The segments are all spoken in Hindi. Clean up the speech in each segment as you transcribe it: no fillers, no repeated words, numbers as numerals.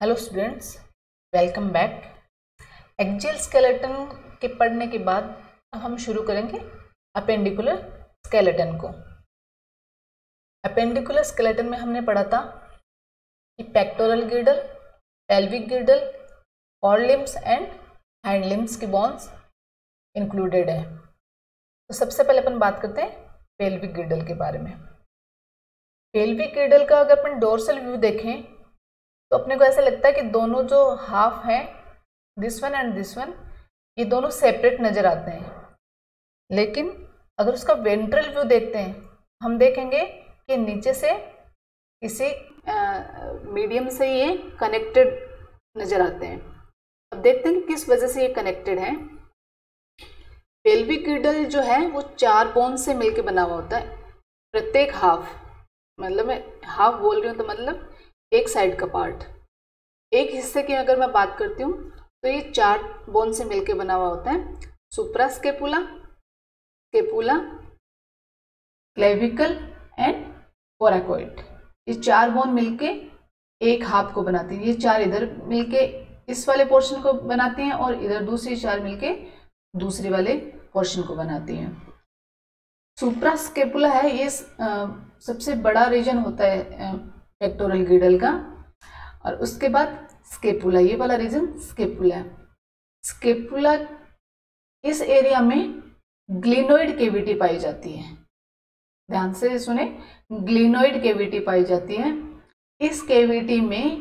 Hello students, welcome back. Axial skeleton के पढ़ने के बाद अब हम शुरू करेंगे अपेंडिकुलर स्केलेटन को। अपेंडिकुलर स्केलेटन में हमने पढ़ा था कि pectoral girdle, pelvic girdle, fore limbs and hand limbs की बोन्स इंक्लूडेड है। तो सबसे पहले अपन बात करते हैं पेल्विक गिर्डल के बारे में। पेल्विक गिर्डल का अगर अपन डोर्सल व्यू देखें तो अपने को ऐसा लगता है कि दोनों जो हाफ हैं, this one and this one, ये दोनों सेपरेट नजर आते हैं। लेकिन अगर उसका वेंट्रल व्यू देखते हैं, हम देखेंगे कि नीचे से किसी मीडियम से ये कनेक्टेड नजर आते हैं। अब देखते हैं कि किस वजह से ये कनेक्टेड है। पेल्विक गिर्डल जो है वो 4 बोन से मिलकर बना हुआ होता है। प्रत्येक हाफ, मतलब मैं हाफ बोल रही हूँ तो मतलब एक साइड का पार्ट, एक हिस्से की अगर मैं बात करती हूँ तो ये 4 बोन से मिलके बना हुआ होता है। Suprascapula, scapula, clavicle and coracoid, ये 4 बोन मिलके एक हाफ को बनाती है। ये 4 इधर मिलके इस वाले पोर्शन को बनाती हैं और इधर दूसरी 4 मिलके दूसरे वाले पोर्शन को बनाती हैं। सुप्रास्केपुला है, ये सबसे बड़ा रीजन होता है पेक्टोरल गिर्डल का। और उसके बाद स्केपुला, ये वाला रीजन स्केपुला है। स्केपुला, इस एरिया में ग्लिनोइड केविटी पाई जाती है। ध्यान से सुने, ग्लिनोइड केविटी पाई जाती है। इस केविटी में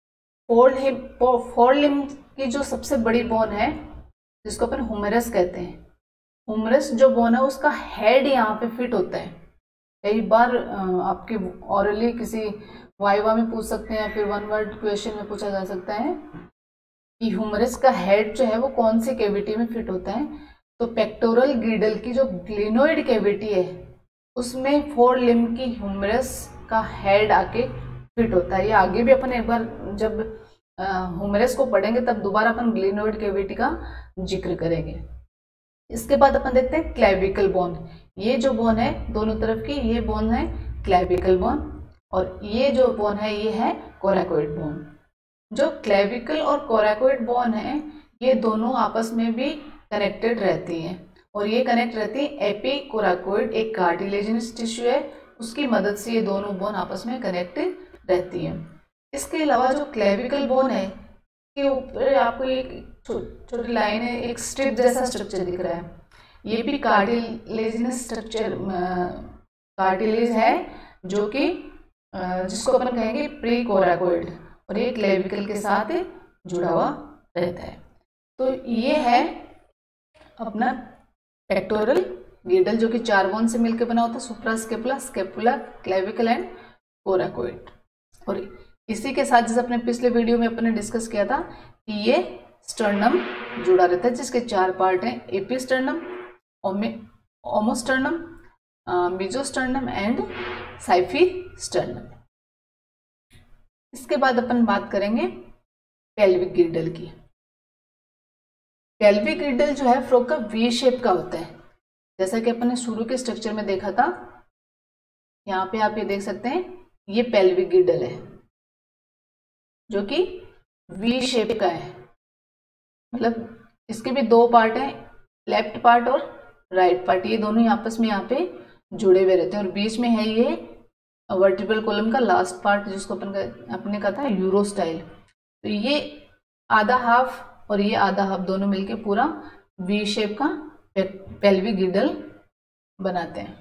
फोर लिम्ब की जो सबसे बड़ी बोन है, जिसको अपन हुमेरस कहते हैं, हुमरस जो बोन है उसका हेड यहाँ पे फिट होता है। कई बार आपके ऑरली किसी वाइवा में पूछ सकते हैं या फिर 1 वर्ड क्वेश्चन में पूछा जा सकता है कि ह्यूमरस का हेड जो है वो कौन सी कैविटी में फिट होता है। तो पेक्टोरल गिर्डल की जो ग्लिनोइड कैविटी है उसमें 4 लिम्ब की ह्यूमरस का हेड आके फिट होता है। ये आगे भी अपन एक बार जब ह्यूमरस को पढ़ेंगे तब दोबारा अपन ग्लिनोइड कैविटी का जिक्र करेंगे। इसके बाद अपन देखते हैं क्लेविकल बोन। ये जो बोन है दोनों तरफ की, ये बोन है क्लेविकल बोन और ये जो बोन है ये है कोराकोइड बोन। जो क्लेविकल और कोराकोइड बोन है ये दोनों आपस में भी कनेक्टेड रहती हैं और ये कनेक्ट रहती है एपीकोराकोइड, एक कार्टिलेजिनस टिश्यू है, उसकी मदद से ये दोनों बोन आपस में कनेक्टेड रहती हैं। इसके अलावा जो क्लेविकल बोन है के ऊपर आपको एक छोटी लाइन है, एक स्ट्रिप जैसा स्ट्रक्चर दिख रहा है। ये भी कार्टिलेजिनस स्ट्रक्चर, कार्टिलेज है जो कि जिसको अपन कहेंगे प्री कोराकोइड, और ये क्लेविकल के साथ जुड़ा हुआ रहता है। तो ये है अपना पेक्टोरल गिर्डल जो कि 4 बोन से मिलकर बना होता है, suprascapula, scapula, clavicle and coracoid. और इसी के साथ जैसे अपने पिछले वीडियो में अपने डिस्कस किया था कि ये स्टर्नम जुड़ा रहता है, जिसके 4 पार्ट हैं, एपिस्टर्नम, ओमोस्टर्नम, मेजोस्टर्नम एंड साइफिस्टर्नम। इसके बाद अपन बात करेंगे पेल्विक गिर्डल की। पेल्विक गिर्डल जो है फ्रॉक का वी शेप का होता है, जैसा कि अपन ने शुरू के स्ट्रक्चर में देखा था। यहाँ पे आप ये देख सकते हैं, ये पेल्विक गिर्डल है जो कि वी शेप का है। मतलब इसके भी 2 पार्ट हैं, लेफ्ट पार्ट और राइट पार्ट, ये दोनों आपस में यहाँ पे जुड़े हुए रहते हैं। और बीच में है ये वर्टिब्रल कॉलम का लास्ट पार्ट, जिसको अपने कहा था यूरो स्टाइल। तो ये आधा हाफ और ये आधा हाफ दोनों मिलके पूरा वी शेप का पेल्विक गिर्डल बनाते हैं।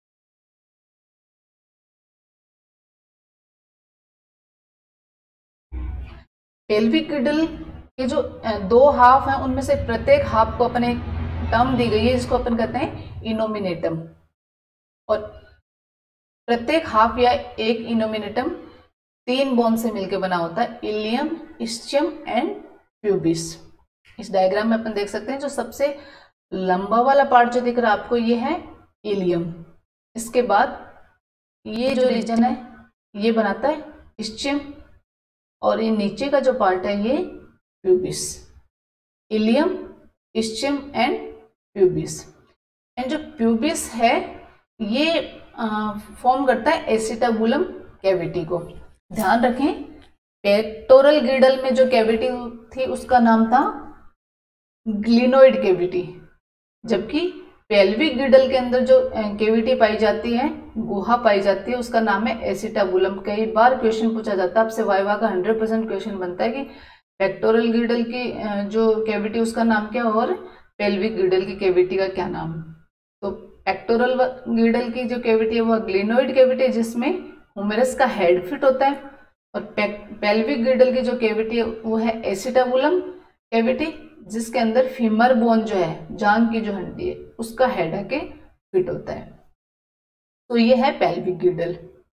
पेल्विक गिर्डल के जो 2 हाफ हैं उनमें से प्रत्येक हाफ को अपन एक टर्म दी गई है जिसको अपन कहते हैं इनोमिनेटम, और प्रत्येक हाफ या एक इनोमिनेटम 3 बोन से मिलकर बना होता है, इलियम, इस्चियम एंड प्यूबिस। इस डायग्राम में अपन देख सकते हैं जो सबसे लंबा वाला पार्ट जो दिख रहा है आपको ये है इलियम। इसके बाद ये जो रीजन है ये बनाता है इस्चियम, और ये नीचे का जो पार्ट है ये pubis. Ilium, ischium and pubis. And जो प्यूबिस है ये फॉर्म करता है एसिटाबुलम कैविटी को। ध्यान रखें पेक्टोरल गिडल में जो कैविटी थी उसका नाम था ग्लिनोइड कैविटी, जबकि पेल्विक गिडल के अंदर जो कैविटी पाई जाती है, गुहा पाई जाती है, उसका नाम है एसिटाबुलम। कई बार क्वेश्चन पूछा जाता है आपसे, वाइवा का 100% क्वेश्चन बनता है कि पेक्टोरल गिडल की जो कैविटी उसका नाम क्या और पेल्विक गिडल की कैविटी का क्या नाम। तो पेक्टोरल गिडल की जो कैविटी है वह ग्लिनोइड कैविटी है, जिसमें ह्यूमेरस का हेड फिट होता है, और पेल्विक गिडल की जो कैविटी है वो है एसिटाबुलम कैविटी, जिसके अंदर फीमर बोन जो है, जांघ की जो हड्डी है, उसका हेड आके फिट होता है। तो ये है पेल्विक गिडल।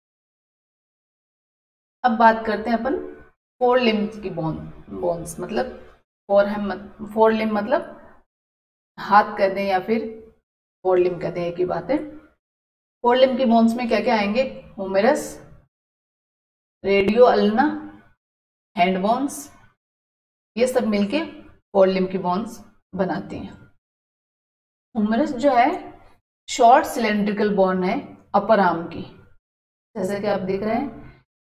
अब बात करते हैं अपन फोर लिम्स की बोन्स, मतलब फोर लिम्ब मतलब हाथ कहते हैं या फिर फोर लिम्ब कहते हैं, एक ही बात है। फोर लिम्ब की बोन्स में क्या क्या आएंगे? Humerus, radio ulna, hand bones, ये सब मिलके फोर लिम्ब की बोन्स बनाती हैं। ह्यूमेरस जो है शॉर्ट सिलेंड्रिकल बोन है अपर आर्म की, जैसे कि आप देख रहे हैं।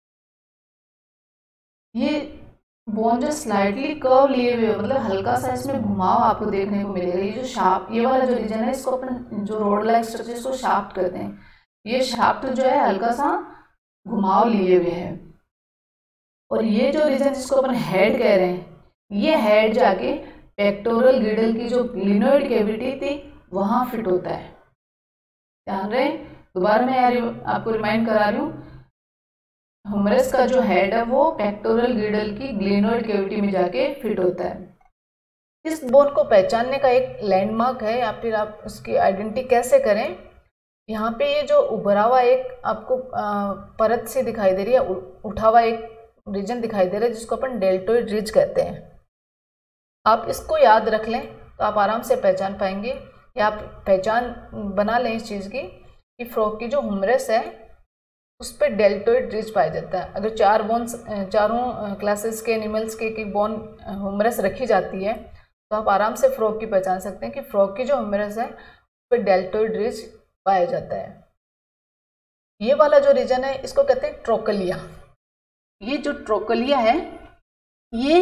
ये बोन जो स्लाइटली कर्व लिए हुए, मतलब हल्का सा इसमें घुमाव आपको देखने को मिलेगा। ये जो शाफ्ट, ये वाला जो रीजन है, इसको अपन जो रोड लाइक स्ट्रक्चर इसको शाफ्ट कहते हैं। ये शाफ्ट जो है हल्का सा घुमाव लिए हुए है, और ये जो रीजन जिसको अपन हेड कह रहे हैं, ये हेड जाके पेक्टोरल गिडल की जो ग्लिनोइड कैविटी थी वहां फिट होता है। ध्यान रहे, दोबारा मैं आपको रिमाइंड करा रही हूँ, ह्यूमेरस का जो हेड है वो पेक्टोरल गिडल की ग्लिनोइड कैविटी में जाके फिट होता है। इस बोन को पहचानने का एक लैंडमार्क है, या फिर आप उसकी आइडेंटिटी कैसे करें? यहाँ पे ये जो उभरा हुआ एक आपको परत सी दिखाई दे रही है, उठा हुआ एक रीजन दिखाई दे रहा है, जिसको अपन डेल्टोइड रिज कहते हैं। आप इसको याद रख लें तो आप आराम से पहचान पाएंगे, या आप पहचान बना लें इस चीज़ की कि फ्रॉग की जो ह्यूमेरस है उस पर डेल्टोइड रिज पाया जाता है। अगर चारों क्लासेस के एनिमल्स के एक बोन ह्यूमेरस रखी जाती है तो आप आराम से फ्रॉग की पहचान सकते हैं कि फ्रॉग की जो ह्यूमेरस है उस पर डेल्टोइड रिज पाया जाता है। ये वाला जो रीजन है इसको कहते हैं ट्रोकलिया। ये जो ट्रोकलिया है ये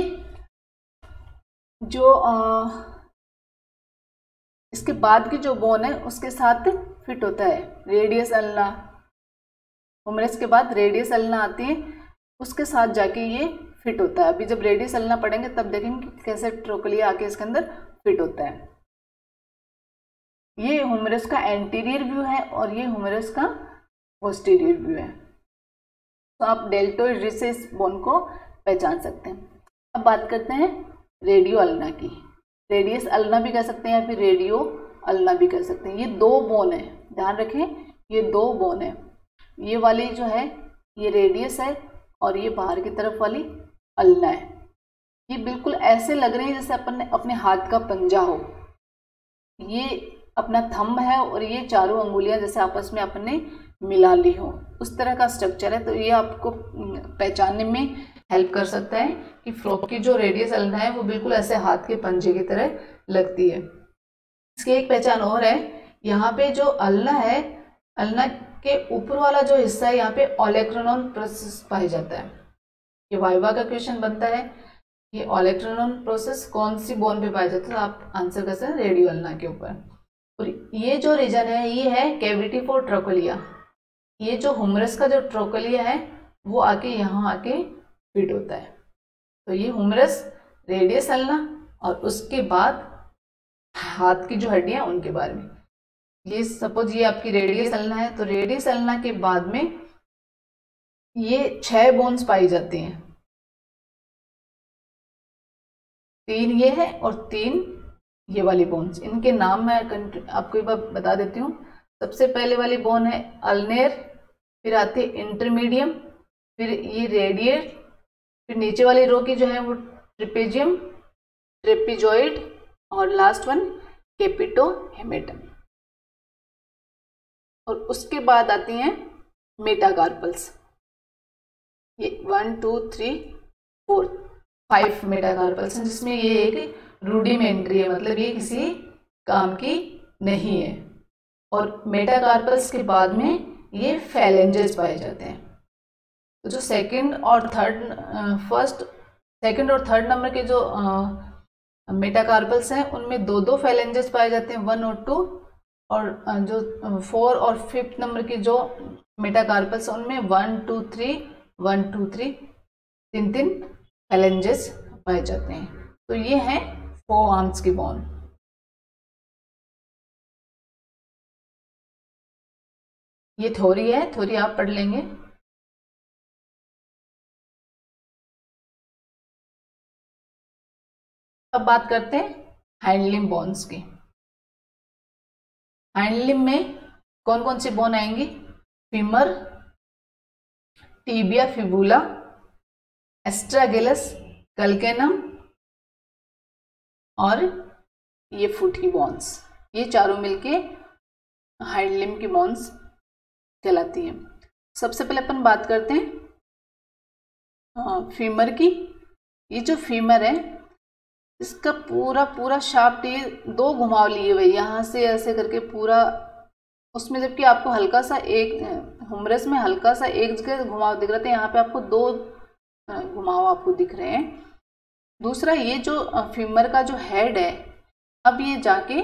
जो इसके बाद की जो बोन है उसके साथ फिट होता है। रेडियस अल्ना, ह्यूमेरस के बाद रेडियस अल्ना आती है, उसके साथ जाके ये फिट होता है। अभी जब रेडियस अल्ना पढ़ेंगे तब देखेंगे कैसे ट्रोकलिया आके इसके अंदर फिट होता है। ये ह्यूमेरस का एंटीरियर व्यू है और ये ह्यूमेरस का पोस्टीरियर व्यू है। तो आप डेल्टोइड रिज से इस बोन को पहचान सकते हैं। अब बात करते हैं रेडियो अल्ना की। रेडियस अल्ना भी कह सकते हैं या फिर रेडियो अल्ना भी कह सकते हैं। ये दो बोन है, ध्यान रखें, ये दो बोन है। ये वाली जो है ये रेडियस है और ये बाहर की तरफ वाली अल्ना है। ये बिल्कुल ऐसे लग रही है जैसे अपन ने अपने हाथ का पंजा हो। ये अपना थंब है और ये चारों अंगुलियां जैसे आपस में अपन ने मिला ली हो, उस तरह का स्ट्रक्चर है। तो ये आपको पहचानने में हेल्प कर सकता है कि फ्रॉग की जो रेडियस अल्ना है वो बिल्कुल ऐसे हाथ के पंजे की तरह लगती है। इसकी एक पहचान और है, यहाँ पे जो अल्ना है, अल्ना के ऊपर वाला जो हिस्सा है यहाँ पे ओलेक्रानोन प्रोसेस पाया जाता है। ये वाइवा का क्वेश्चन बनता है, ये ओलेक्रानोन प्रोसेस कौन सी बोन पे पाया जाता है? तो आप आंसर कर सकते हैं रेडियो अल्ना के ऊपर। और ये जो रीजन है ये है कैविटी फॉर ट्रोकलिया। ये जो ह्यूमेरस का जो ट्रोकलिया है वो आके यहाँ आके फिट होता है। तो ये ह्यूमेरस, रेडियस अल्ना और उसके बाद हाथ की जो हड्डियां उनके बारे में। ये सपोज ये आपकी रेडियस अल्ना है, तो रेडियस अल्ना के बाद में ये 6 बोन्स पाई जाती हैं। 3 ये है और 3 ये वाली बोन्स। इनके नाम मैं आपको एक बार बता देती हूँ। सबसे पहले वाली बोन है अल्नेर, फिर आती है इंटरमीडियम, फिर ये रेडियर, फिर नीचे वाली रो की जो है वो ट्रिपेजियम, ट्रेपिजॉइड और लास्ट वन कैपिटोहेमेटम। और उसके बाद आती हैं मेटाकार्पल्स। ये 1 2 3 4 5 मेटाकार्पल्स हैं, जिसमें ये एक रूडिमेंट्री है, मतलब ये किसी काम की नहीं है। और मेटाकार्पल्स के बाद में ये फैलेंजेस पाए जाते हैं। तो जो सेकंड और थर्ड नंबर के जो मेटाकार्पल्स हैं उनमें दो दो फेलेंजेस पाए जाते हैं, 1 और 2, और जो 4 और 5th नंबर की जो मेटाकार्पल्स हैं उनमें 1 2 3 1 2 3 तीन तीन फेलेंजेस पाए जाते हैं। तो ये है 4 आर्म्स की बोन। ये थ्योरी है, थ्योरी आप पढ़ लेंगे। अब बात करते हैं हाइंड लिम्ब बोन्स की। हाइंड लिम्ब में कौन कौन सी बोन आएंगी? Femur, tibia fibula, astragalus, calcaneum और ये फुट की बोन्स। ये चारों मिलके हाइंड लिम्ब की बोन्स कहलाती हैं। सबसे पहले अपन बात करते हैं फीमर की। ये जो फीमर है इसका पूरा पूरा शाफ्ट ये 2 घुमाव लिए हुए यहाँ से ऐसे करके पूरा उसमें, जबकि आपको हल्का सा एक ह्यूमरस में हल्का सा एक जगह घुमाव दिख रहे थे, यहाँ पे आपको 2 घुमाव आपको दिख रहे हैं। दूसरा, ये जो फीमर का जो हेड है अब ये जाके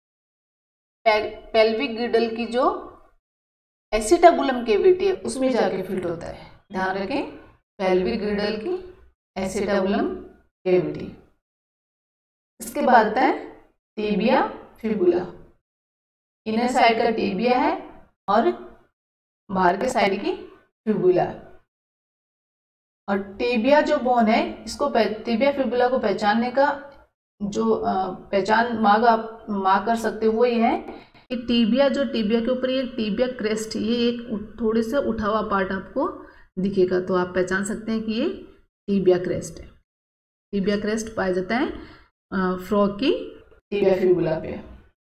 पेल्विक गिडल की जो एसिटाबुलम केविटी है उसमें जाके फिट होता है। ध्यान रखें, पेल्विक गिडल की एसिटाबुलम केविटी। इसके बाद आता है टीबिया फिबुला। इनर साइड का टीबिया है और बाहर के साइड की फिबुला है। और टीबिया जो बोन है इसको टीबिया फिबुला को पहचानने का जो पहचान मार्क कर सकते हो वो ये है कि टीबिया के ऊपर ये टीबिया क्रेस्ट, ये एक थोड़े से उठा हुआ पार्ट आपको दिखेगा, तो आप पहचान सकते हैं कि ये टीबिया क्रेस्ट है। टीबिया क्रेस्ट पाया जाता है फ्रॉग की टीबिया फिबुला पे।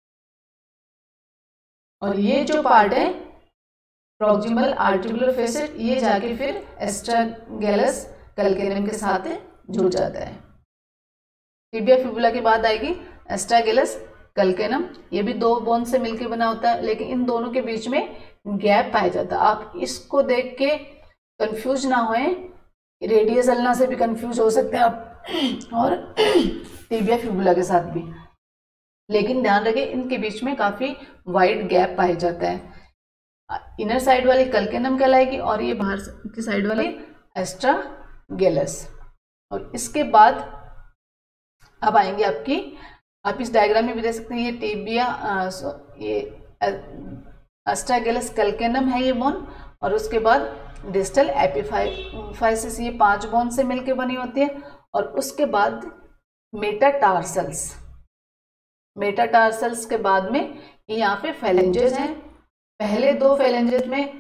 और ये जो पार्ट है प्रॉक्सिमल आर्टिकुलर फेसेट, ये जाके फिर एस्ट्रागेलस कैल्केनम के साथ जुड़ जाता है। टिबिया फिबुला के बाद आएगी एस्ट्रागेलस कैल्केनम। ये भी 2 बोन से मिलकर बना होता है, लेकिन इन दोनों के बीच में गैप पाया जाता है। आप इसको देख के कंफ्यूज ना होए, रेडियस अल्ना से भी कंफ्यूज हो सकते हैं आप और टिबिया फिबुला के साथ भी, लेकिन ध्यान रखें इनके बीच में काफी वाइड गैप पाया जाता है। इनर साइड वाली कैल्केनम कहलाएगी और ये बाहर की साइड वाली एस्ट्रागेलस। और इसके बाद अब आएंगे आपकी, आप इस डायग्राम में भी देख सकते हैं ये टिबिया ये एस्ट्रागेलस कैल्केनम है ये बोन, और उसके बाद डिस्टल एपिफाइसिस, ये 5 बोन से मिलकर बनी होती है। और उसके बाद मेटाटार्सल्स के बाद में यहाँ पे फेलेंजेस हैं। पहले 2 फेलेंजेस में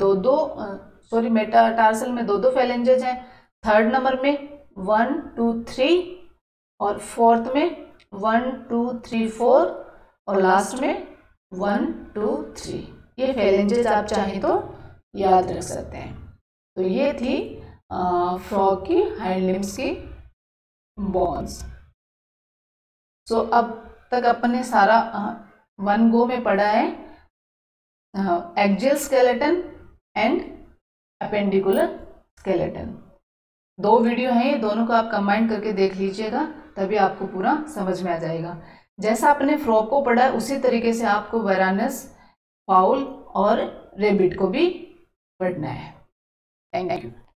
मेटाटार्सल में 2 फेलेंजेस हैं। 3rd नंबर में 1 2 3 और 4th में 1 2 3 4 और लास्ट में 1 2 3। ये फेलेंजेस आप चाहें तो याद रख सकते हैं। तो ये थी फ्रॉग की हाइंड लिम्ब्स की बोन्स। सो अब तक अपन ने सारा 1 गो में पढ़ा है axial skeleton and appendicular skeleton. 2 video हैं, ये दोनों को आप कंबाइन करके देख लीजिएगा, तभी आपको पूरा समझ में आ जाएगा। जैसा आपने फ्रॉग को पढ़ा है उसी तरीके से आपको वैरानस, फाउल और रेबिट को भी पढ़ना है। Thank you.